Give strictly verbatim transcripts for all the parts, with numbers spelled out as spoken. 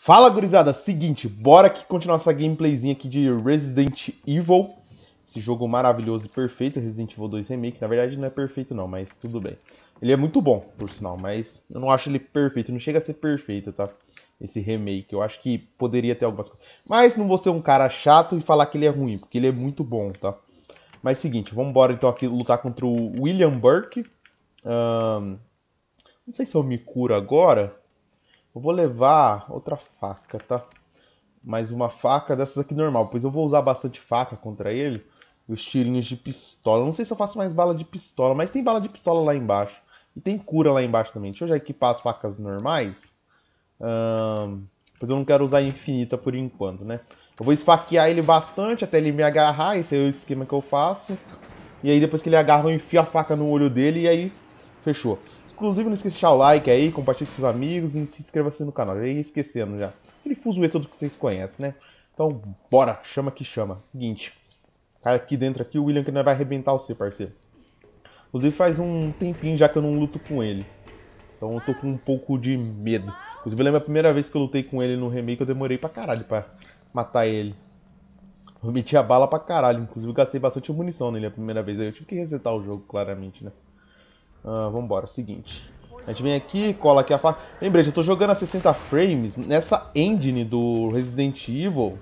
Fala, gurizada! Seguinte, bora aqui continuar essa gameplayzinha aqui de Resident Evil. Esse jogo maravilhoso e perfeito, Resident Evil dois Remake. Na verdade não é perfeito não, mas tudo bem. Ele é muito bom, por sinal, mas eu não acho ele perfeito. Não chega a ser perfeito, tá? Esse remake. Eu acho que poderia ter algumas coisas. Mas não vou ser um cara chato e falar que ele é ruim, porque ele é muito bom, tá? Mas seguinte, vamos embora então aqui lutar contra o William Burke. Um... Não sei se eu me curo agora. Eu vou levar outra faca, tá? Mais uma faca dessas aqui normal, pois eu vou usar bastante faca contra ele. E os tirinhos de pistola. Não sei se eu faço mais bala de pistola, mas tem bala de pistola lá embaixo. E tem cura lá embaixo também. Deixa eu já equipar as facas normais. Hum, pois eu não quero usar infinita por enquanto, né? Eu vou esfaquear ele bastante até ele me agarrar. Esse é o esquema que eu faço. E aí depois que ele agarra, eu enfio a faca no olho dele e aí fechou. Inclusive, não esqueça de deixar o like aí, compartilhe com seus amigos e se inscreva-se no canal. Já ia esquecendo já. Aquele fuzuê todo que vocês conhecem, né? Então, bora. Chama que chama. Seguinte. Cai aqui dentro aqui, o William que não vai arrebentar você, parceiro. Inclusive, faz um tempinho já que eu não luto com ele. Então, eu tô com um pouco de medo. Inclusive, eu lembro a primeira vez que eu lutei com ele no remake, eu demorei pra caralho pra matar ele. Eu meti a bala pra caralho. Inclusive, eu gastei bastante munição nele a primeira vez. Aí eu tive que resetar o jogo, claramente, né? Ah, vambora, seguinte. A gente vem aqui, cola aqui a faca. Lembrei, eu tô jogando a sessenta frames nessa engine do Resident Evil.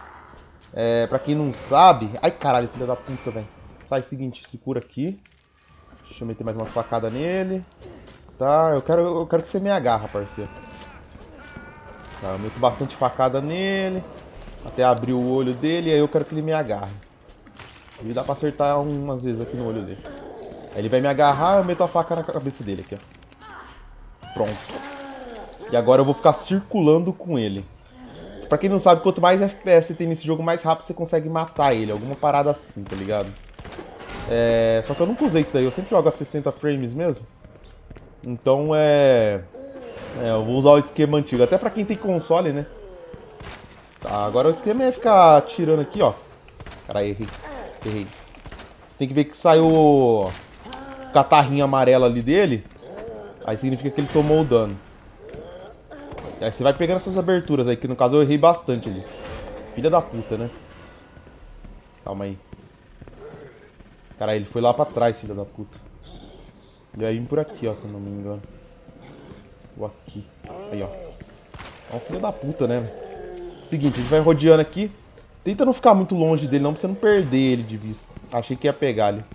É, pra quem não sabe... Ai, caralho, filha da puta, velho. Tá, é o seguinte, se cura aqui. Deixa eu meter mais umas facadas nele. Tá, eu quero, eu quero que você me agarra, parceiro. Tá, eu meto bastante facada nele. Até abrir o olho dele, aí eu quero que ele me agarre. E dá pra acertar umas vezes aqui no olho dele. Aí ele vai me agarrar, eu meto a faca na cabeça dele aqui, ó. Pronto. E agora eu vou ficar circulando com ele. Pra quem não sabe, quanto mais F P S você tem nesse jogo, mais rápido você consegue matar ele. Alguma parada assim, tá ligado? É... Só que eu nunca usei isso daí, eu sempre jogo a sessenta frames mesmo. Então é... é... Eu vou usar o esquema antigo, até pra quem tem console, né? Tá, agora o esquema é ficar atirando aqui, ó. Caralho, errei. Errei. Você tem que ver que saiu... catarrinha amarela ali dele, aí significa que ele tomou o dano. E aí você vai pegando essas aberturas aí, que no caso eu errei bastante ali. Filha da puta, né? Calma aí. Cara, ele foi lá pra trás, filha da puta. Ele vai vir por aqui, ó, se eu não me engano. Ou aqui. Aí, ó. É um filho da puta, né? Seguinte, a gente vai rodeando aqui. Tenta não ficar muito longe dele, não, pra você não perder ele de vista. Achei que ia pegar ali.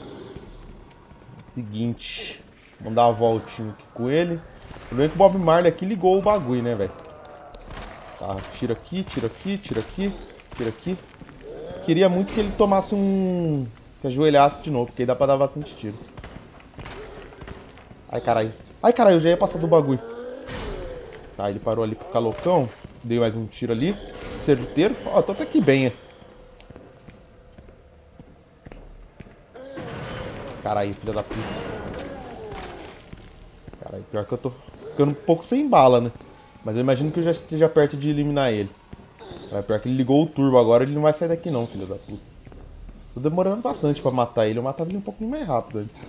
Seguinte, vamos dar uma voltinha aqui com ele. O problema é que o Bob Marley aqui ligou o bagulho, né, velho? Tá, tira aqui, tira aqui, tira aqui, tira aqui. Queria muito que ele tomasse um... se ajoelhasse de novo, porque aí dá pra dar bastante tiro. Ai, caralho. Ai, caralho, eu já ia passar do bagulho. Tá, ele parou ali pra ficar loucão. Dei mais um tiro ali. Certeiro. Ó, tô até aqui bem, é. Caralho, filha da puta. Caralho, pior que eu tô ficando um pouco sem bala, né? Mas eu imagino que eu já esteja perto de eliminar ele. Caralho, pior que ele ligou o turbo agora, ele não vai sair daqui não, filha da puta. Tô demorando bastante pra matar ele. Eu matava ele um pouquinho mais rápido antes.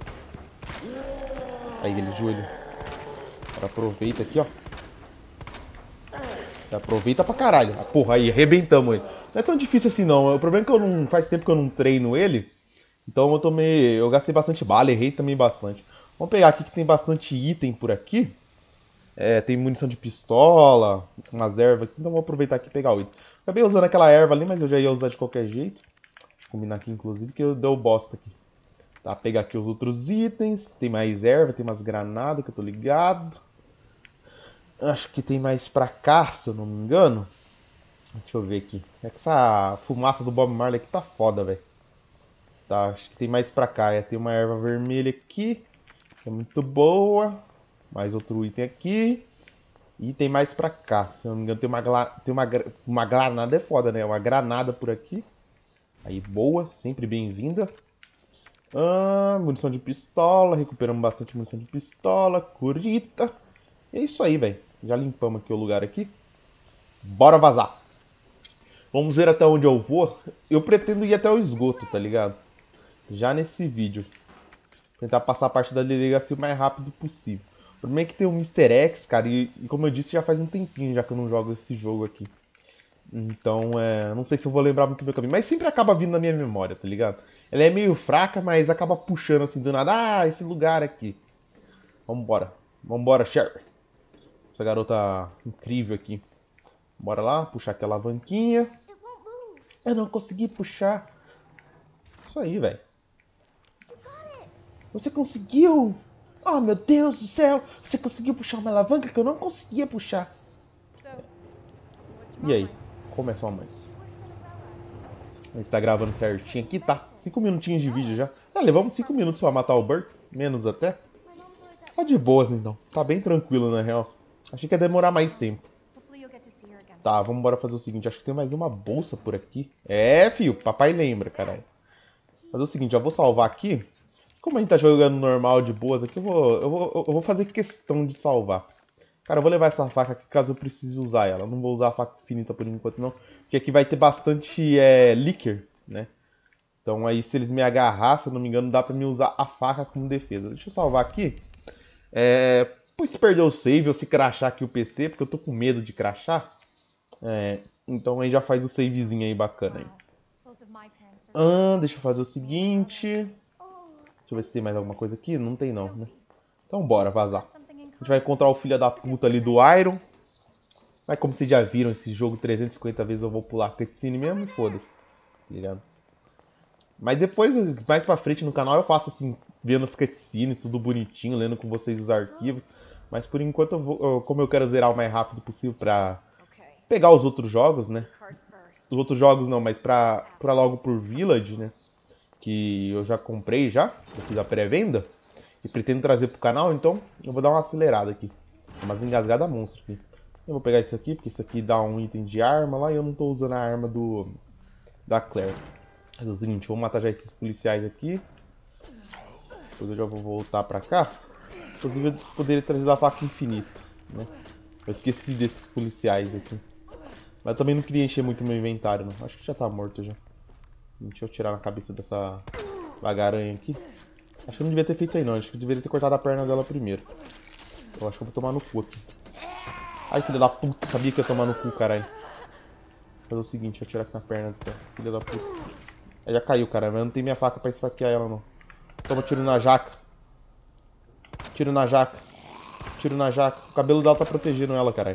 Aí, ele, joelho. Agora aproveita aqui, ó. Aproveita pra caralho. Ah, porra, aí, arrebentamos ele. Não é tão difícil assim não. O problema é que eu não... faz tempo que eu não treino ele. Então eu tomei... eu gastei bastante bala, errei também bastante. Vamos pegar aqui que tem bastante item por aqui. É, tem munição de pistola, umas ervas aqui. Então vou aproveitar aqui e pegar o item. Acabei usando aquela erva ali, mas eu já ia usar de qualquer jeito. Deixa eu combinar aqui, inclusive, que eu deu bosta aqui. Tá, pegar aqui os outros itens. Tem mais erva, tem umas granadas que eu tô ligado. Acho que tem mais pra cá, se eu não me engano. Deixa eu ver aqui. É que essa fumaça do Bob Marley aqui tá foda, velho. Tá, acho que tem mais pra cá. É, tem uma erva vermelha aqui. Que é muito boa. Mais outro item aqui. E tem mais pra cá. Se eu não me engano, tem uma, tem uma, uma granada. É foda, né? Uma granada por aqui. Aí, boa. Sempre bem-vinda. Ah, munição de pistola. Recuperamos bastante munição de pistola. Curita. E é isso aí, velho. Já limpamos aqui o lugar aqui. Bora vazar. Vamos ver até onde eu vou. Eu pretendo ir até o esgoto, tá ligado? Já nesse vídeo. Tentar passar a parte da delegacia o mais rápido possível. O problema é que tem o mister X, cara, e, e como eu disse, já faz um tempinho já que eu não jogo esse jogo aqui. Então, é, não sei se eu vou lembrar muito do meu caminho, mas sempre acaba vindo na minha memória, tá ligado? Ela é meio fraca, mas acaba puxando assim do nada. Ah, esse lugar aqui. Vambora. Vambora, Cher. Essa garota incrível aqui. Bora lá, puxar aquela alavanquinha. Eu não consegui puxar. Isso aí, velho. Você conseguiu! Oh, meu Deus do céu! Você conseguiu puxar uma alavanca que eu não conseguia puxar. E aí? Como é sua mãe? A gente tá gravando certinho aqui, tá? Cinco minutinhos de vídeo já. Ah, levamos cinco minutos pra matar o Burt. Menos até. Tá de boas, então. Tá bem tranquilo, na real. Achei que ia demorar mais tempo. Tá, vamos embora fazer o seguinte. Acho que tem mais uma bolsa por aqui. É, filho. Papai lembra, caralho. Fazer o seguinte, já vou salvar aqui. Como a gente tá jogando normal, de boas aqui, eu vou, eu vou, eu vou fazer questão de salvar. Cara, eu vou levar essa faca aqui caso eu precise usar ela. Eu não vou usar a faca infinita por enquanto, não. Porque aqui vai ter bastante é, Licker, né? Então aí, se eles me agarrar, se eu não me engano, dá pra me usar a faca como defesa. Deixa eu salvar aqui. É... Pois se perder o save ou se crashar aqui o P C, porque eu tô com medo de crashar. É... Então aí já faz o savezinho aí bacana aí. Ah, deixa eu fazer o seguinte. Deixa eu ver se tem mais alguma coisa aqui. Não tem não, né? Então bora, vazar. A gente vai encontrar o filho da puta ali do Iron. Mas como vocês já viram esse jogo trezentas e cinquenta vezes, eu vou pular a cutscene mesmo e foda-se. Tá ligado? Mas depois, mais pra frente no canal, eu faço assim, vendo as cutscenes, tudo bonitinho, lendo com vocês os arquivos. Mas por enquanto, eu vou, eu, como eu quero zerar o mais rápido possível pra pegar os outros jogos, né? Os outros jogos não, mas pra, pra logo por Village, né? Que eu já comprei já, eu fiz a pré-venda. E pretendo trazer pro canal, então eu vou dar uma acelerada aqui. Umas engasgadas monstro aqui. Eu vou pegar isso aqui, porque isso aqui dá um item de arma lá e eu não tô usando a arma do da Claire. É o seguinte, vou matar já esses policiais aqui. Depois eu já vou voltar pra cá. Inclusive eu poderia trazer a faca infinita, né? Eu esqueci desses policiais aqui. Mas eu também não queria encher muito meu inventário, não. Acho que já tá morto já. Deixa eu tirar na cabeça dessa bagaranha aqui. Acho que eu não devia ter feito isso aí não. Acho que eu deveria ter cortado a perna dela primeiro. Eu acho que eu vou tomar no cu aqui. Ai, filha da puta. Sabia que ia tomar no cu, caralho. Vou fazer o seguinte, deixa eu tirar aqui na perna dessa filha da puta. Ela já caiu, cara. Mas eu não tenho minha faca pra esfaquear ela, não. Toma tiro na jaca. Tiro na jaca. Tiro na jaca. O cabelo dela tá protegendo ela, caralho.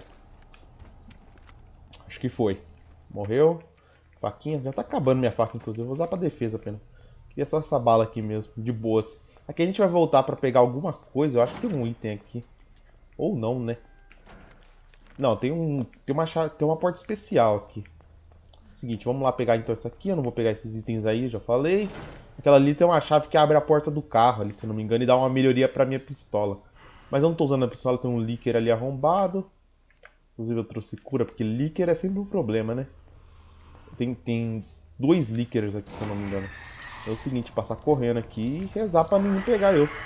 Acho que foi. Morreu. Faquinha. Já tá acabando minha faca, inclusive. Eu vou usar pra defesa apenas. Queria só essa bala aqui mesmo. De boas. Aqui a gente vai voltar pra pegar alguma coisa. Eu acho que tem um item aqui. Ou não, né? Não, tem um. Tem uma chave, tem uma porta especial aqui. Seguinte, vamos lá pegar então essa aqui. Eu não vou pegar esses itens aí, já falei. Aquela ali tem uma chave que abre a porta do carro ali, se eu não me engano, e dá uma melhoria pra minha pistola. Mas eu não tô usando a pistola, tem um Licker ali arrombado. Inclusive eu trouxe cura, porque Licker é sempre um problema, né? Tem, tem dois Lickers aqui, se eu não me engano. É o seguinte, passar correndo aqui e rezar pra ninguém pegar eu.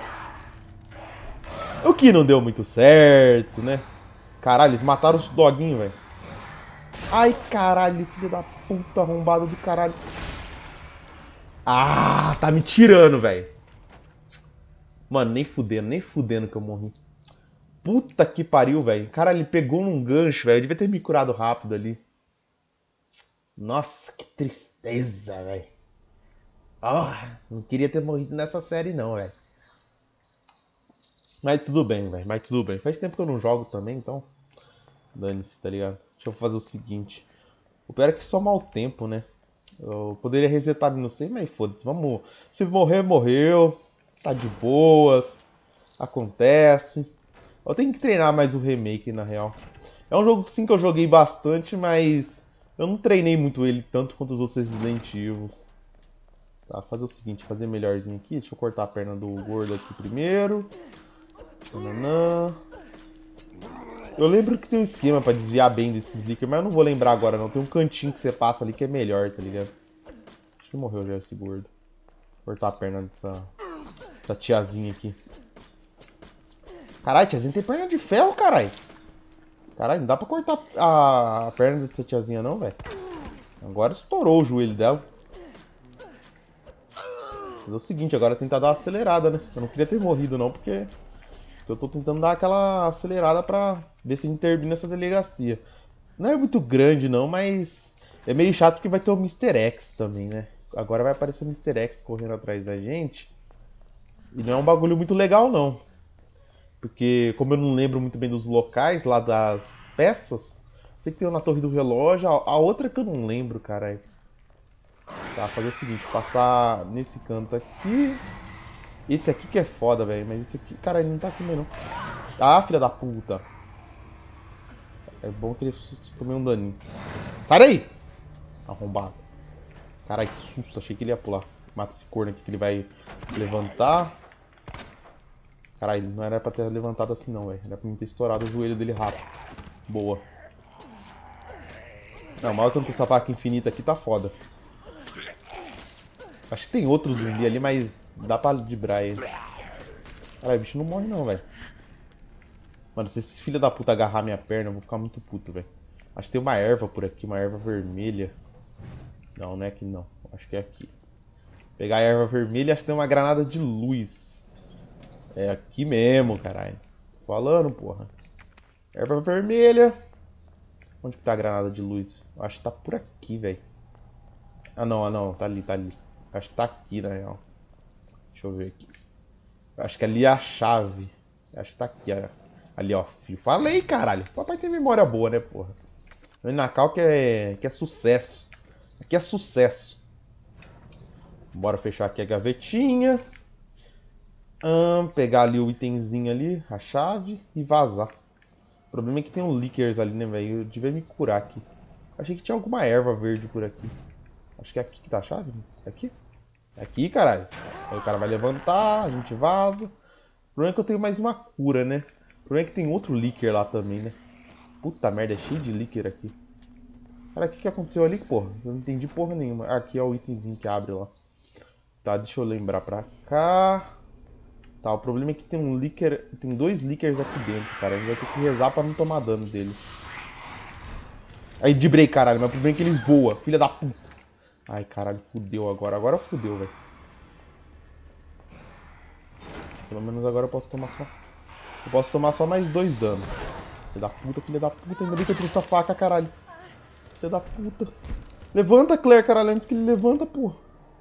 O que não deu muito certo, né? Caralho, eles mataram os doguinhos, velho. Ai, caralho, filho da puta, arrombado do caralho. Ah, tá me tirando, velho. Mano, nem fudendo, nem fudendo que eu morri. Puta que pariu, velho. Cara, ele pegou num gancho, velho. Eu devia ter me curado rápido ali. Nossa, que tristeza, velho. Ah, não queria ter morrido nessa série não, velho. Mas tudo bem, velho. Mas tudo bem. Faz tempo que eu não jogo também, então... Dane-se, tá ligado? Deixa eu fazer o seguinte. O pior é que só mau tempo, né? Eu poderia resetar, não sei, mas foda-se. Vamos... Se morrer, morreu. Tá de boas. Acontece. Eu tenho que treinar mais o remake, na real. É um jogo, sim, que eu joguei bastante, mas... Eu não treinei muito ele, tanto quanto os outros Resident Evil. Tá, fazer o seguinte, fazer melhorzinho aqui. Deixa eu cortar a perna do gordo aqui primeiro. Nananã. Eu lembro que tem um esquema pra desviar bem desses Licker, mas eu não vou lembrar agora não. Tem um cantinho que você passa ali que é melhor, tá ligado? Acho que morreu já esse gordo. Vou cortar a perna dessa, dessa tiazinha aqui. Caralho, tiazinha tem perna de ferro, caralho. Caralho, não dá pra cortar a, a perna dessa tiazinha não, velho. Agora estourou o joelho dela. Mas é o seguinte, agora tentar dar uma acelerada, né? Eu não queria ter morrido não, porque... Porque eu tô tentando dar aquela acelerada pra ver se a gente termina essa delegacia. Não é muito grande não, mas é meio chato porque vai ter o mister X também, né? Agora vai aparecer o mister X correndo atrás da gente. E não é um bagulho muito legal não. Porque como eu não lembro muito bem dos locais lá das peças, sei que tem uma na Torre do Relógio, a outra que eu não lembro, caralho. Tá, fazer o seguinte, passar nesse canto aqui. Esse aqui que é foda, velho, mas esse aqui, cara, ele não tá aqui não. Ah, filha da puta. É bom que ele tomei um daninho. Sai daí! Arrombado. Caralho, que susto, achei que ele ia pular. Mata esse corno aqui que ele vai levantar. Caralho, não era pra ter levantado assim não, velho. Era pra mim ter estourado o joelho dele rápido. Boa. Não, mal que eu não tenho essa faca infinita aqui, tá foda. Acho que tem outro zumbi ali, mas dá pra librar ele. Caralho, o bicho não morre não, velho. Mano, se esse filho da puta agarrar minha perna, eu vou ficar muito puto, velho. Acho que tem uma erva por aqui, uma erva vermelha. Não, não é aqui não. Acho que é aqui. Pegar a erva vermelha, acho que tem uma granada de luz. É aqui mesmo, caralho. Tô falando, porra. Erva vermelha. Onde que tá a granada de luz? Eu acho que tá por aqui, velho. Ah, não, ah, não. Tá ali, tá ali. Acho que tá aqui, na real. Deixa eu ver aqui. Eu acho que ali é a chave. Eu acho que tá aqui, ó. Ali, ó. Filho. Falei, caralho. Papai tem memória boa, né, porra? No Nacal que é, que é sucesso. Aqui é sucesso. Bora fechar aqui a gavetinha. Hum, pegar ali o itemzinho ali, a chave, e vazar. O problema é que tem um Lickers ali, né, velho? Eu devia me curar aqui. Achei que tinha alguma erva verde por aqui. Acho que é aqui que tá a chave. É aqui? É aqui, caralho. Aí o cara vai levantar, a gente vaza. O problema é que eu tenho mais uma cura, né? O problema é que tem outro Licker lá também, né? Puta merda, é cheio de Licker aqui. Cara, o que, que aconteceu ali, porra? Eu não entendi porra nenhuma. Ah, aqui é o itemzinho que abre lá. Tá, deixa eu lembrar pra cá. Tá, o problema é que tem um Licker. Tem dois Lickers aqui dentro, cara. A gente vai ter que rezar pra não tomar dano deles. Aí, de break, caralho. Mas o problema é que eles voam. Filha da puta. Ai, caralho, fudeu agora. Agora fudeu, velho. Pelo menos agora eu posso tomar só... Eu posso tomar só mais dois danos. Filha da puta, filha da puta. Ainda bem que eu trouxe essa faca, caralho. Filha da puta. Levanta, Claire, caralho, antes que ele levanta, porra.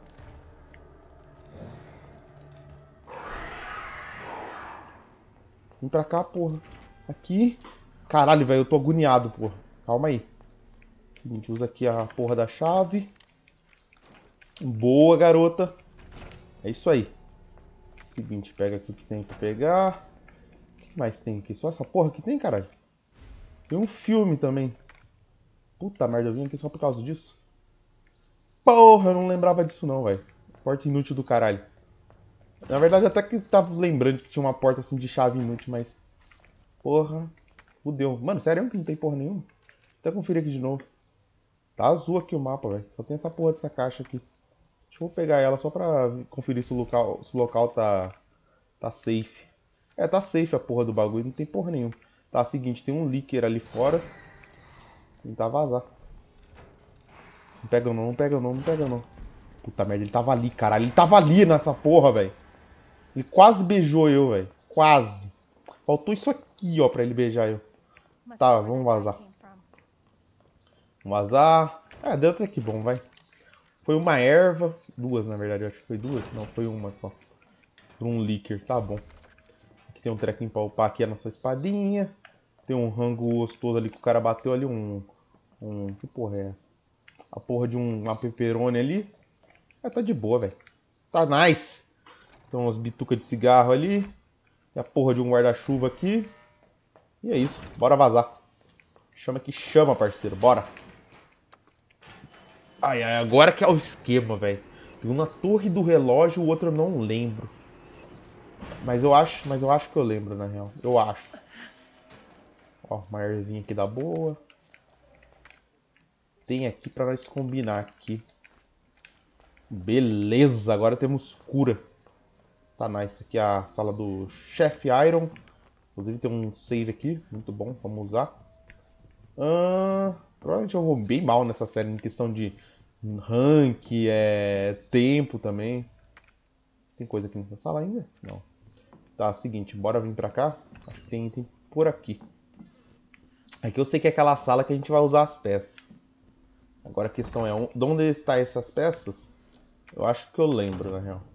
Vem pra cá, porra. Aqui. Caralho, velho, eu tô agoniado, porra. Calma aí. Seguinte, usa aqui a porra da chave. Boa, garota. É isso aí. Seguinte, pega aqui o que tem que pegar. O que mais tem aqui? Só essa porra que tem, caralho? Tem um filme também. Puta merda, eu vim aqui só por causa disso. Porra, eu não lembrava disso não, velho. Porta inútil do caralho. Na verdade, até que tava lembrando que tinha uma porta assim de chave inútil, mas... Porra, fudeu. Mano, sério que não tem porra nenhuma? Até conferir aqui de novo. Tá azul aqui o mapa, velho. Só tem essa porra dessa caixa aqui. Deixa eu pegar ela só pra conferir se o local, se o local tá, tá safe. É, tá safe a porra do bagulho, não tem porra nenhuma. Tá, seguinte, tem um Licker ali fora. Tentar vazar. Não pega não, não pega não, não pega não. Puta merda, ele tava ali, caralho. Ele tava ali nessa porra, velho. Ele quase beijou eu, velho. Quase. Faltou isso aqui, ó, pra ele beijar eu. Tá, vamos vazar. Vamos vazar. Ah, deu até que bom, vai. Foi uma erva. Duas, na verdade. Eu acho que foi duas. Não, foi uma só. Um Licker. Tá bom. Aqui tem um trequinho pra upar aqui a nossa espadinha. Tem um rango gostoso ali que o cara bateu ali. Um... um que porra é essa? A porra de um, uma pepperoni ali. Ah, tá de boa, velho. Tá nice. Tem umas bitucas de cigarro ali. Tem a porra de um guarda-chuva aqui. E é isso. Bora vazar. Chama que chama, parceiro. Bora. Ai, ai, agora que é o esquema, velho. Tem um na Torre do Relógio, o outro eu não lembro. Mas eu acho, mas eu acho que eu lembro, na real. Eu acho. Ó, uma ervinha aqui da boa. Tem aqui pra nós combinar aqui. Beleza, agora temos cura. Tá nice. Aqui é a sala do Chef Iron. Inclusive tem um save aqui, muito bom, vamos usar. Ah, provavelmente eu vou bem mal nessa série em questão de rank, é, tempo também. Tem coisa aqui nessa sala ainda? Não. Tá, seguinte, bora vir pra cá. Acho que tem item por aqui. Aqui eu sei que é aquela sala que a gente vai usar as peças. Agora a questão é, de onde estão essas peças? Eu acho que eu lembro, na real.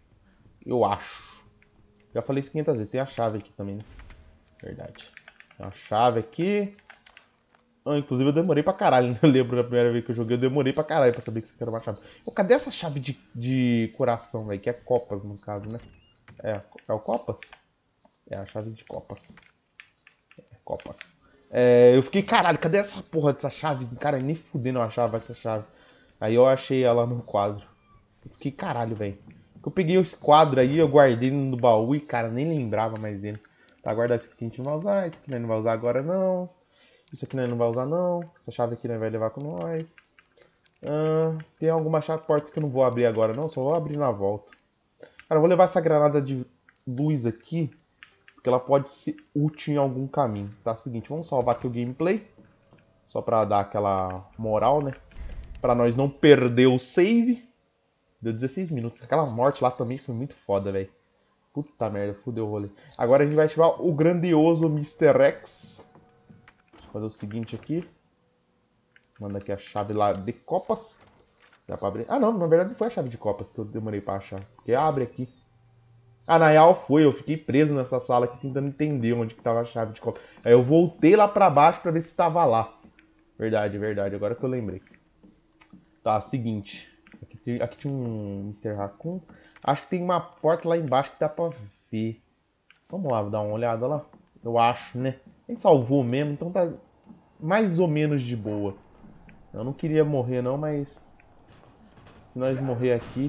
Eu acho. Já falei isso quinhentas vezes. Tem a chave aqui também, né? Verdade. Tem uma chave aqui. Ah, inclusive eu demorei pra caralho, né? Eu lembro da primeira vez que eu joguei, eu demorei pra caralho pra saber que isso aqui era uma chave. Oh, cadê essa chave de, de coração, velho? Que é copas, no caso, né? É, é o copas? É a chave de copas. É, copas. É, eu fiquei, caralho, cadê essa porra dessa chave? Cara, nem fudendo eu achava essa chave. Aí eu achei ela no quadro. Eu fiquei, caralho, velho. Eu peguei esse quadro aí, eu guardei no baú e, cara, nem lembrava mais dele. Tá, guardar esse aqui que a gente não vai usar, esse aqui nós não vai usar agora não. Isso aqui nós não vai usar não. Essa chave aqui nós vai levar com nós. Ah, tem algumas chave portas que eu não vou abrir agora não, só vou abrir na volta. Cara, eu vou levar essa granada de luz aqui, porque ela pode ser útil em algum caminho. Tá, seguinte, vamos salvar aqui o gameplay. Só pra dar aquela moral, né? Pra nós não perder o save. Deu dezesseis minutos. Aquela morte lá também foi muito foda, velho. Puta merda, fudeu o rolê. Agora a gente vai ativar o grandioso mister X. Fazer o seguinte aqui. Manda aqui a chave lá de copas. Dá pra abrir. Ah, não, na verdade não foi a chave de copas que eu demorei pra achar. Porque abre aqui. Ah, na real foi. Eu fiquei preso nessa sala aqui tentando entender onde que tava a chave de copas. Aí eu voltei lá pra baixo pra ver se tava lá. Verdade, verdade. Agora que eu lembrei. Tá, seguinte. Aqui, tem, aqui tinha um mister Raccoon. Acho que tem uma porta lá embaixo que dá pra ver. Vamos lá, dar uma olhada lá. Eu acho, né? A gente salvou mesmo, então tá mais ou menos de boa. Eu não queria morrer não, mas se nós morrer aqui...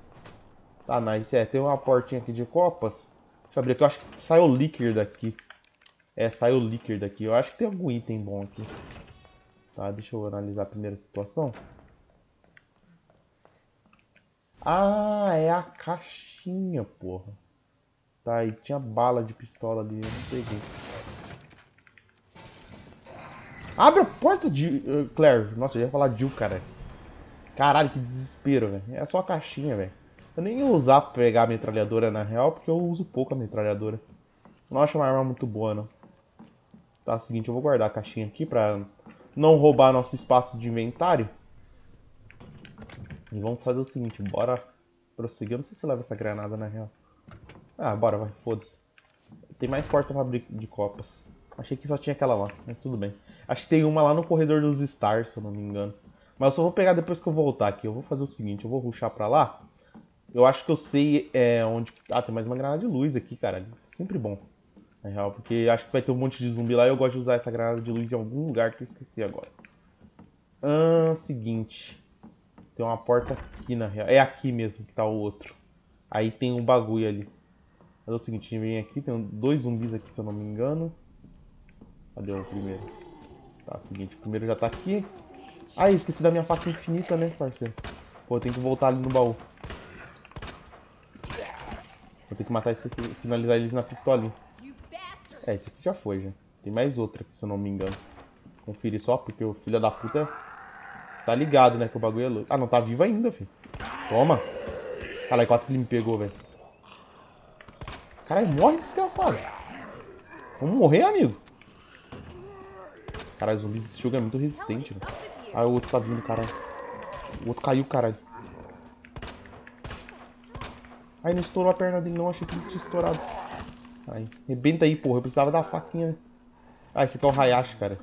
Tá nice. É, tem uma portinha aqui de copas. Deixa eu abrir aqui. Eu acho que saiu o líquido daqui. É, saiu o líquido daqui. Eu acho que tem algum item bom aqui. Tá, deixa eu analisar a primeira situação. Ah, é a caixinha, porra. Tá, e tinha bala de pistola ali, eu não peguei. Abre a porta, de uh, Claire. Nossa, eu ia falar Jill, cara. Caralho, que desespero, velho. É só a caixinha, velho. Eu nem ia usar pra pegar a metralhadora na real, porque eu uso pouco a metralhadora. Não acho uma arma muito boa, não. Tá, é o seguinte, eu vou guardar a caixinha aqui pra não roubar nosso espaço de inventário. E vamos fazer o seguinte, bora prosseguir. Eu não sei se leva essa granada na real. Ah, bora, vai, foda-se. Tem mais porta pra abrir de copas. Achei que só tinha aquela lá, mas tudo bem. Acho que tem uma lá no corredor dos Stars, se eu não me engano. Mas eu só vou pegar depois que eu voltar aqui. Eu vou fazer o seguinte, eu vou rushar pra lá. Eu acho que eu sei é, onde... Ah, tem mais uma granada de luz aqui, cara. Isso é sempre bom, na real. Porque acho que vai ter um monte de zumbi lá e eu gosto de usar essa granada de luz em algum lugar que eu esqueci agora. Ah, seguinte. Tem uma porta aqui, na real. É aqui mesmo que tá o outro. Aí tem um bagulho ali. Mas é o seguinte, vem aqui. Tem dois zumbis aqui, se eu não me engano. Cadê o primeiro? Tá, seguinte, o primeiro já tá aqui. Ah, esqueci da minha faca infinita, né, parceiro? Pô, eu tenho que voltar ali no baú. Vou ter que matar esse aqui, finalizar eles na pistolinha. É, esse aqui já foi, já. Tem mais outro aqui, se eu não me engano. Conferir só, porque o filho da puta tá ligado, né, que o bagulho é louco. Ah, não, tá vivo ainda, filho. Toma. Caralho, quase que ele me pegou, velho. Caralho, morre, desgraçado. Vamos morrer, amigo. Caralho, os zumbis desse jogo é muito resistente, velho. Ah, o outro tá vindo, caralho. O outro caiu, caralho. Ai, não estourou a perna dele não, achei que ele tinha estourado. Ai, rebenta aí, porra. Eu precisava da faquinha, né? Ah, esse aqui é o Hayashi, cara.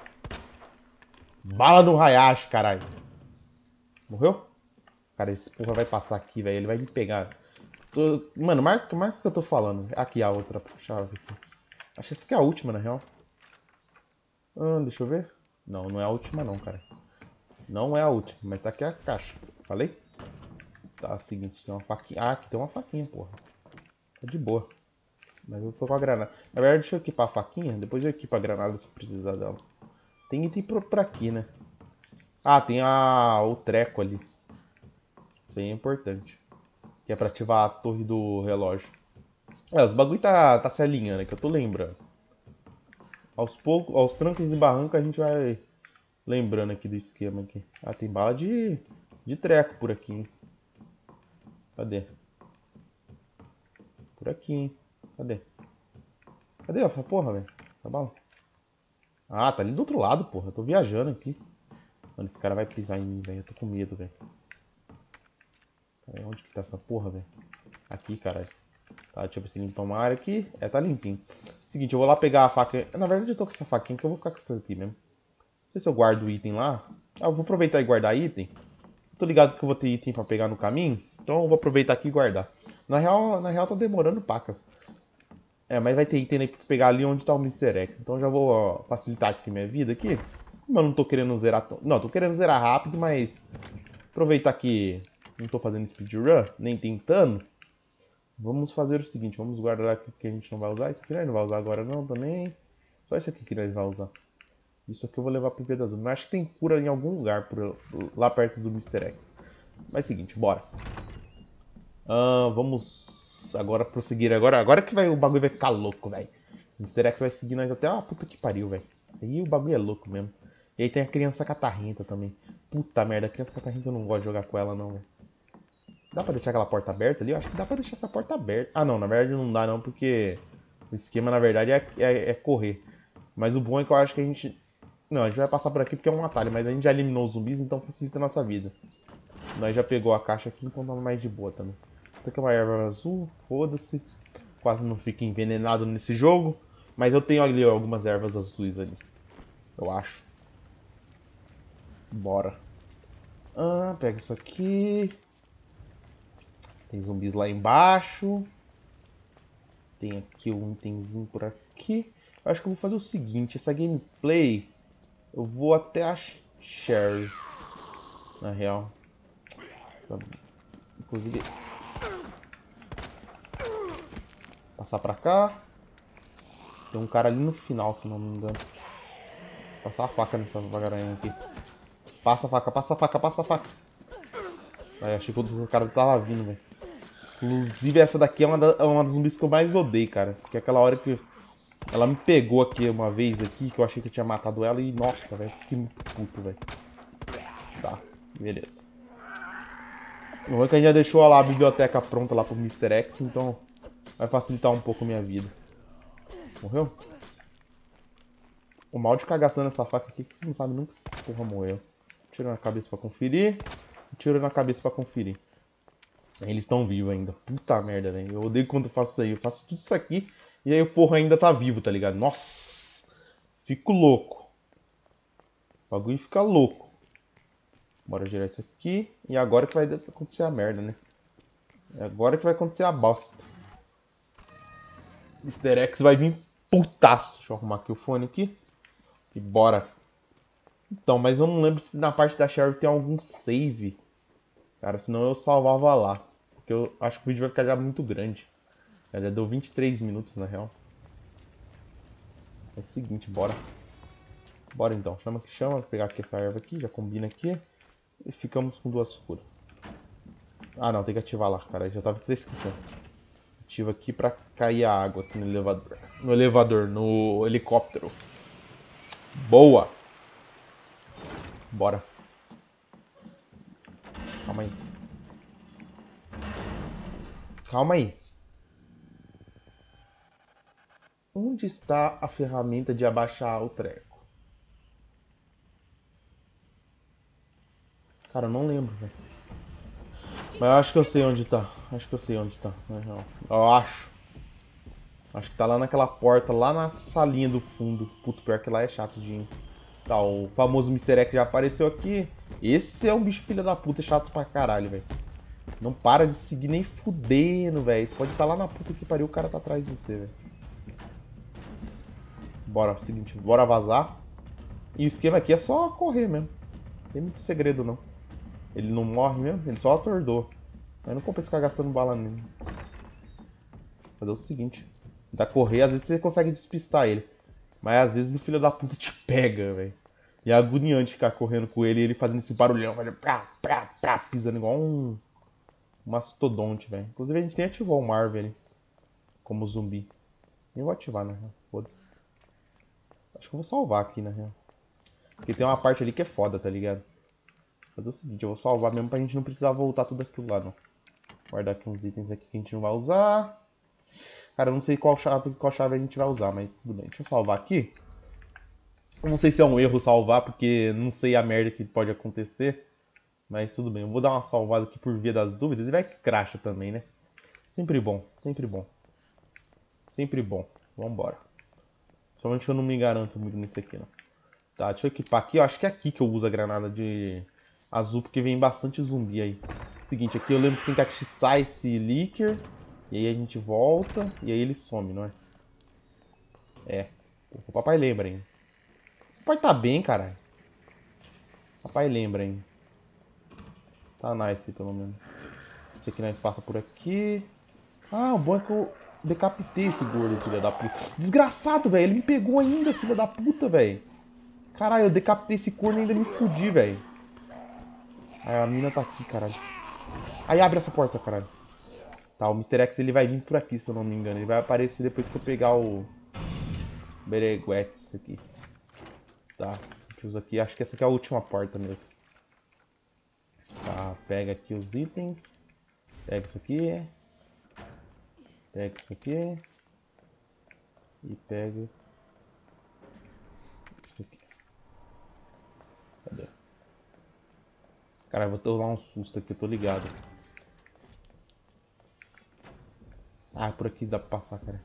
Bala no Hayashi, caralho. Morreu? Cara, esse porra vai passar aqui, velho. Ele vai me pegar. Tô... Mano, marca, marca o que eu tô falando. Aqui a outra chave aqui. Acho que essa aqui é a última, na real. Ah, deixa eu ver. Não, não é a última não, cara. Não é a última, mas tá aqui a caixa. Falei? Tá, seguinte, tem uma faquinha. Ah, aqui tem uma faquinha, porra. Tá de boa. Mas eu tô com a granada. Na verdade, deixa eu equipar a faquinha. Depois eu equipo a granada se precisar dela. Tem item por, por aqui, né? Ah, tem a, o treco ali. Isso aí é importante. Que é pra ativar a torre do relógio. É, os bagulho tá, tá se alinhando, é que eu tô lembrando. Aos poucos, aos trancos e barrancos a gente vai lembrando aqui do esquema aqui. Ah, tem bala de, de treco por aqui, hein? Cadê? Por aqui, hein? Cadê? Cadê essa porra, velho? Tá bala? Ah, tá ali do outro lado, porra. Eu tô viajando aqui. Mano, esse cara vai pisar em mim, velho. Eu tô com medo, velho. Onde que tá essa porra, velho? Aqui, caralho. Tá, deixa eu ver se limpar uma área aqui. É, tá limpinho. Seguinte, eu vou lá pegar a faca. Na verdade, eu tô com essa faquinha que eu vou ficar com essa aqui mesmo. Não sei se eu guardo o item lá. Ah, eu vou aproveitar e guardar item. Tô ligado que eu vou ter item pra pegar no caminho. Então eu vou aproveitar aqui e guardar. Na real, na real tá demorando pacas. É, mas vai ter item aí pra pegar ali onde tá o mister X. Então eu já vou ó, facilitar aqui minha vida aqui. Como eu não tô querendo zerar... Tão... Não, tô querendo zerar rápido, mas... Aproveitar que não tô fazendo speedrun, nem tentando. Vamos fazer o seguinte, vamos guardar aqui que a gente não vai usar. Isso aqui nós não vai usar agora não também. Só isso aqui que nós vai usar. Isso aqui eu vou levar pro Vedador. Mas acho que tem cura em algum lugar por, lá perto do mister X. Mas é o seguinte, bora. Uh, vamos agora prosseguir. Agora, agora que vai, o bagulho vai ficar louco, velho. O mister X vai seguir nós até... Ah, puta que pariu, velho. Aí o bagulho é louco mesmo. E aí tem a criança catarrenta também. Puta merda, a criança catarrenta eu não gosto de jogar com ela não, velho. Dá pra deixar aquela porta aberta ali? Eu acho que dá pra deixar essa porta aberta. Ah, não, na verdade não dá não, porque o esquema, na verdade, é, é, é correr. Mas o bom é que eu acho que a gente... Não, a gente vai passar por aqui porque é um atalho, mas a gente já eliminou os zumbis, então facilita a nossa vida. Nós já pegou a caixa aqui, então tá mais de boa também. Isso aqui é uma erva azul, foda-se. Quase não fica envenenado nesse jogo. Mas eu tenho ali algumas ervas azuis ali. Eu acho. Bora. Ah, pega isso aqui. Tem zumbis lá embaixo. Tem aqui um itemzinho por aqui. Eu acho que eu vou fazer o seguinte. Essa gameplay... Eu vou até a Sherry. Na real. Inclusive... Passar pra cá. Tem um cara ali no final, se não me engano. Passar a faca nessa vagaranha aqui. Passa a faca, passa a faca, passa a faca. Aí, achei que o cara tava vindo, velho. Inclusive, essa daqui é uma, da, é uma das zumbis que eu mais odeio, cara. Porque aquela hora que ela me pegou aqui uma vez aqui, que eu achei que eu tinha matado ela e... Nossa, velho, fiquei muito puto, velho. Tá, beleza. O bom é que a gente já deixou lá a biblioteca pronta lá pro mister X, então vai facilitar um pouco a minha vida. Morreu? O mal de ficar gastando essa faca aqui, que você não sabe nunca se essa porra morreu. Tiro na cabeça pra conferir. Tiro na cabeça pra conferir. Eles estão vivos ainda. Puta merda, velho. Eu odeio quando eu faço isso aí. Eu faço tudo isso aqui e aí o porra ainda tá vivo, tá ligado? Nossa! Fico louco. O bagulho fica louco. Bora girar isso aqui. E agora que vai acontecer a merda, né? É agora que vai acontecer a bosta. mister X vai vir putaço. Deixa eu arrumar aqui o fone aqui. E bora. Então, mas eu não lembro se na parte da Sherry tem algum save. Cara, senão eu salvava lá. Porque eu acho que o vídeo vai ficar já muito grande. Já deu vinte e três minutos, na real. É o seguinte, bora. Bora então. Chama que chama. Vou pegar aqui essa erva aqui. Já combina aqui. E ficamos com duas curas. Ah, não. Tem que ativar lá, cara. Já tava até esquecendo. Ativa aqui pra cair a água aqui no elevador. No elevador. No helicóptero. Boa. Bora. Calma aí. Calma aí. Onde está a ferramenta de abaixar o treco? Cara, eu não lembro, velho. Mas eu acho que eu sei onde tá. Acho que eu sei onde tá, na real. Eu acho. Acho que tá lá naquela porta, lá na salinha do fundo. Puto, pior que lá é chato de ir. Tá, o famoso mister X já apareceu aqui. Esse é um bicho filho da puta, chato pra caralho, velho. Não para de seguir nem fudendo, velho. Você pode estar lá na puta que pariu, o cara tá atrás de você, velho. Bora, é o seguinte, bora vazar. E o esquema aqui é só correr mesmo. Não tem muito segredo, não. Ele não morre mesmo, ele só atordou. Mas não compensa ficar gastando bala nele. Fazer o seguinte. Tentar correr, às vezes você consegue despistar ele. Mas às vezes o filho da puta te pega, velho. E é agoniante ficar correndo com ele e ele fazendo esse barulhão, velho. Prá, prá, prá, pisando igual um... um mastodonte, velho. Inclusive a gente nem ativou o Marvel ali. Como zumbi. Nem vou ativar, na real. Foda-se. Acho que eu vou salvar aqui, na real. Porque tem uma parte ali que é foda, tá ligado? Vou fazer o seguinte, eu vou salvar mesmo pra gente não precisar voltar tudo aquilo lá, não. Guardar aqui uns itens aqui que a gente não vai usar. Cara, eu não sei qual chave, qual chave a gente vai usar, mas tudo bem. Deixa eu salvar aqui. Eu não sei se é um erro salvar, porque não sei a merda que pode acontecer. Mas tudo bem, eu vou dar uma salvada aqui por via das dúvidas. E vai que cracha também, né? Sempre bom, sempre bom. Sempre bom. Vambora. Somente eu não me garanto muito nesse aqui, não. Tá, deixa eu equipar aqui. Eu acho que é aqui que eu uso a granada de azul, porque vem bastante zumbi aí. Seguinte, aqui eu lembro que tem que atiçar esse Licker. E aí a gente volta. E aí ele some, não é? É. O papai lembra, hein? O papai tá bem, caralho. O papai lembra, hein? Tá nice, pelo menos. Esse aqui nós passa por aqui. Ah, o bom é que eu decapitei esse gordo, filho da puta. Desgraçado, velho. Ele me pegou ainda, filho da puta, velho. Caralho, eu decapitei esse corno e ainda me fudi, velho. Aí a mina tá aqui, caralho. Aí abre essa porta, caralho. Tá, o mister X ele vai vir por aqui, se eu não me engano. Ele vai aparecer depois que eu pegar o Bereguetes aqui. Tá, a gente usa aqui. Acho que essa aqui é a última porta mesmo. Tá, pega aqui os itens. Pega isso aqui. Pega isso aqui. E pega isso aqui. Cadê? Cara, eu vou tomar um susto aqui, eu tô ligado. Ah, por aqui dá pra passar, cara.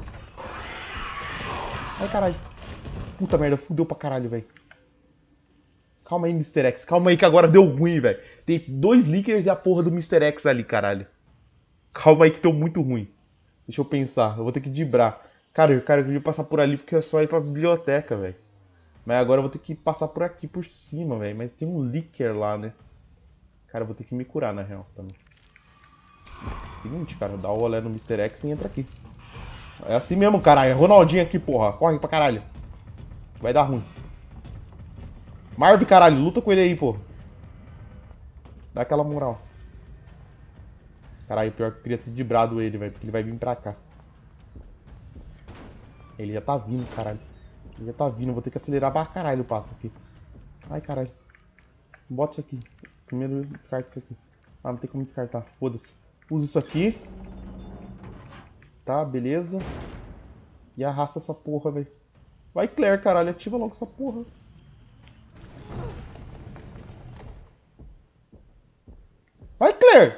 Ai, caralho. Puta merda, fudeu pra caralho, velho. Calma aí, mister X. Calma aí que agora deu ruim, velho. Tem dois Lickers e a porra do mister X ali, caralho. Calma aí que deu muito ruim. Deixa eu pensar. Eu vou ter que dibrar. Cara, cara, eu queria passar por ali porque é só ir pra biblioteca, velho. Mas agora eu vou ter que passar por aqui, por cima, velho. Mas tem um Licker lá, né? Cara, eu vou ter que me curar, na real, também. Seguinte, cara. Dá o olé no mister X e entra aqui. É assim mesmo, caralho. É Ronaldinho aqui, porra. Corre pra caralho. Vai dar ruim. Marv, caralho. Luta com ele aí, porra. Dá aquela moral. Caralho, pior que eu queria ter dibrado ele, velho. Porque ele vai vir pra cá. Ele já tá vindo, caralho. Ele já tá vindo. Vou ter que acelerar pra caralho o passo aqui. Ai, caralho. Bota isso aqui. Primeiro eu descarto isso aqui. Ah, não tem como descartar. Foda-se. Usa isso aqui. Tá, beleza. E arrasta essa porra, velho. Vai, Claire, caralho. Ativa logo essa porra. Vai, Claire!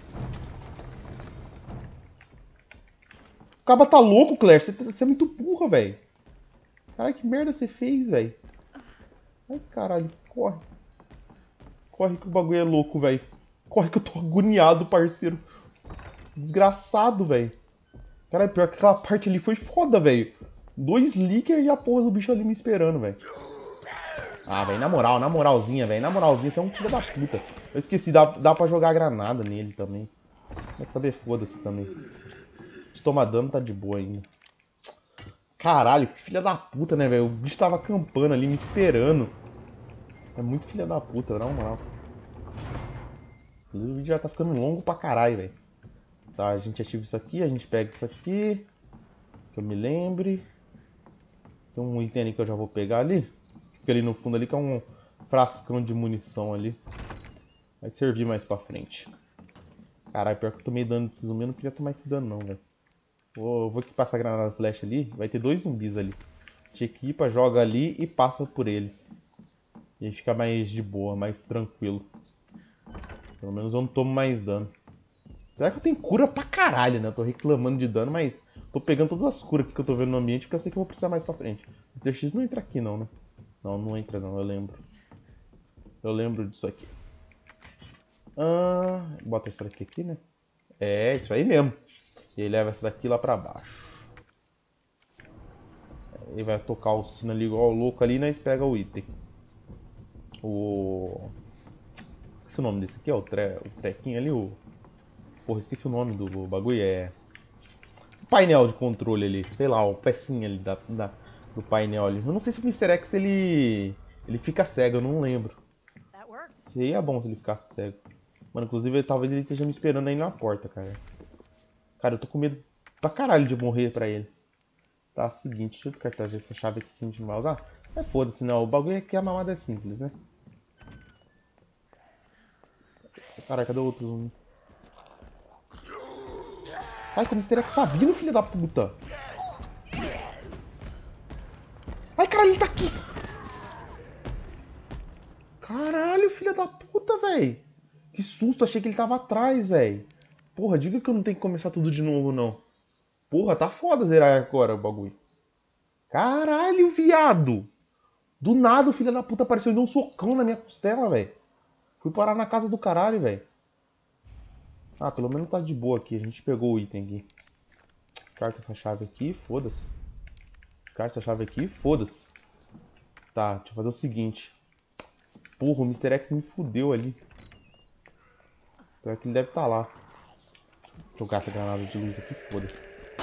O caba tá louco, Claire. Você, você é muito burra, velho. Caralho, que merda você fez, velho. Ai, caralho. Corre. Corre que o bagulho é louco, velho. Corre que eu tô agoniado, parceiro. Desgraçado, velho. Caralho, pior que aquela parte ali foi foda, velho. Dois Licker e a porra do bicho ali me esperando, velho. Ah, velho, na moral, na moralzinha, velho. Na moralzinha, você é um filho da puta. Eu esqueci, dá, dá pra jogar granada nele também. Vai saber, foda-se também. Se tomar dano, tá de boa ainda. Caralho, que filha da puta, né, velho? O bicho tava acampando ali, me esperando. É muito filha da puta, na moral. O vídeo já tá ficando longo pra caralho, velho. Tá, a gente ativa isso aqui, a gente pega isso aqui. Que eu me lembre. Tem um item ali que eu já vou pegar ali. Fica ali no fundo ali, que é um frascão de munição ali. Vai servir mais pra frente. Caralho, pior que eu tomei dano desse zumbi, eu não queria tomar esse dano não, velho. Vou, vou equipar essa granada flash ali. Vai ter dois zumbis ali. A gente equipa, joga ali e passa por eles. E aí fica mais de boa, mais tranquilo. Pelo menos eu não tomo mais dano. Apesar que eu tenho cura pra caralho, né? Eu tô reclamando de dano, mas tô pegando todas as curas que eu tô vendo no ambiente, porque eu sei que eu vou precisar mais pra frente. O mister X não entra aqui não, né? Não, não entra não, eu lembro. Eu lembro disso aqui. Ah, bota essa daqui aqui, né? É, isso aí mesmo. E ele leva essa daqui lá pra baixo. Ele vai tocar o sino ali igual louco ali, né? E pega o item. O... Esqueci o nome desse aqui, ó. O, tre... o trequinho ali, o... Porra, esqueci o nome do bagulho. É... O painel de controle ali. Sei lá, o pecinha ali da... da... do painel ali. Eu não sei se o mister X, ele... Ele fica cego, eu não lembro. Seria bom se ele ficasse cego. Mano, inclusive, talvez ele esteja me esperando aí na porta, cara. Cara, eu tô com medo pra caralho de morrer pra ele. Tá, seguinte, deixa eu descartar essa chave aqui que a gente não vai usar. Mas foda-se, não. O bagulho aqui, a mamada é simples, né? Caralho, cadê o outro zumbi? Ai, como o mister X tá vindo, filho da puta. Ai, caralho, ele tá aqui. Caralho, filho da puta, velho. Que susto, achei que ele tava atrás, velho. Porra, diga que eu não tenho que começar tudo de novo, não. Porra, tá foda zerar agora o bagulho. Caralho, viado. Do nada o filho da puta apareceu e deu um socão na minha costela, velho. Fui parar na casa do caralho, velho. Ah, pelo menos tá de boa aqui. A gente pegou o item aqui. Descarta essa chave aqui, foda-se. Descarta essa chave aqui, foda-se. Tá, deixa eu fazer o seguinte. Porra, o mister X me fudeu ali. Então é que ele deve estar lá. Deixa eu jogar essa granada de luz aqui, foda-se.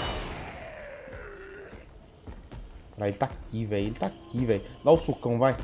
Ah, ele tá aqui, velho. Ele tá aqui, velho. Dá o socão, vai.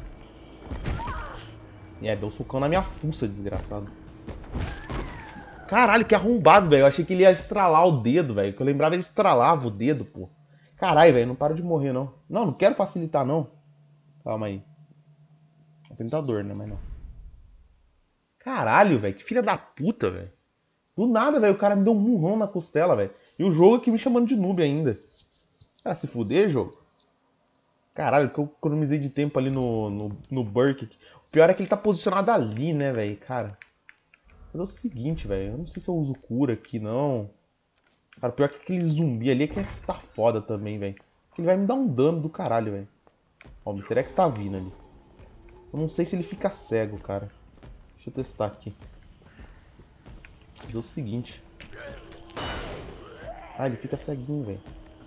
É, deu o socão na minha fuça, desgraçado. Caralho, que arrombado, velho. Eu achei que ele ia estralar o dedo, velho. Que eu lembrava ele estralava o dedo, pô. Caralho, velho. Não para de morrer, não. Não, não quero facilitar, não. Calma aí. É tentador, né? Mas não. Caralho, velho. Que filha da puta, velho. Do nada, velho. O cara me deu um murrão na costela, velho. E o jogo aqui me chamando de noob ainda. Ah, se fuder, jogo. Caralho, que eu economizei de tempo ali no, no, no Burke. O pior é que ele tá posicionado ali, né, velho? Cara. Mas é o seguinte, velho. Eu não sei se eu uso cura aqui, não. Cara, o pior é que aquele zumbi ali é que tá foda também, velho. Ele vai me dar um dano do caralho, velho. Ó, o mister X tá vindo ali. Eu não sei se ele fica cego, cara. Deixa eu testar aqui. Mas é o seguinte. Ah, ele fica ceguinho, velho.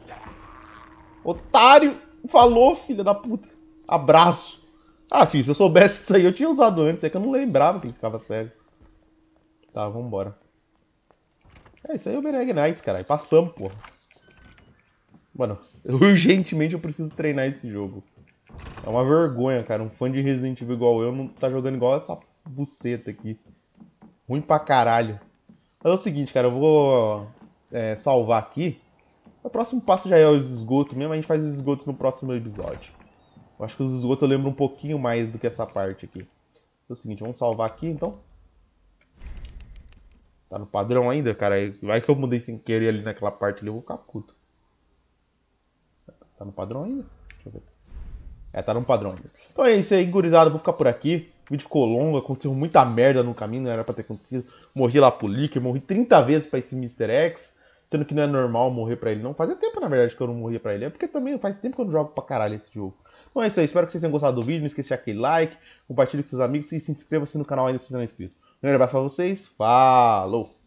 Otário! Falou, filha da puta. Abraço. Ah, filho, se eu soubesse isso aí, eu tinha usado antes. É que eu não lembrava que ele ficava cego. Tá, vambora. É, isso aí é o Bereg Knights, caralho. Passamos, porra. Mano, urgentemente eu preciso treinar esse jogo. É uma vergonha, cara. Um fã de Resident Evil igual eu não tá jogando igual essa buceta aqui. Ruim pra caralho. Mas é o seguinte, cara. Eu vou é, salvar aqui. O próximo passo já é os esgotos mesmo. A gente faz os esgotos no próximo episódio. Eu acho que os esgotos eu lembro um pouquinho mais do que essa parte aqui. É o seguinte, vamos salvar aqui, então. Tá no padrão ainda, cara? Vai que eu mudei sem querer ali naquela parte ali, eu vou ficar puto. Tá no padrão ainda? Deixa eu ver. É, tá no padrão ainda. Então é isso aí, gurizada. Eu vou ficar por aqui. O vídeo ficou longo, aconteceu muita merda no caminho, não era pra ter acontecido. Morri lá pro Licker, morri trinta vezes pra esse mister X. Sendo que não é normal morrer pra ele, não. Fazia tempo, na verdade, que eu não morria pra ele. É porque também faz tempo que eu não jogo pra caralho esse jogo. Então é isso aí, espero que vocês tenham gostado do vídeo. Não esqueça de deixar aquele like, compartilhe com seus amigos e se inscreva-se no canal ainda se você não é inscrito. Um grande abraço pra vocês, falou!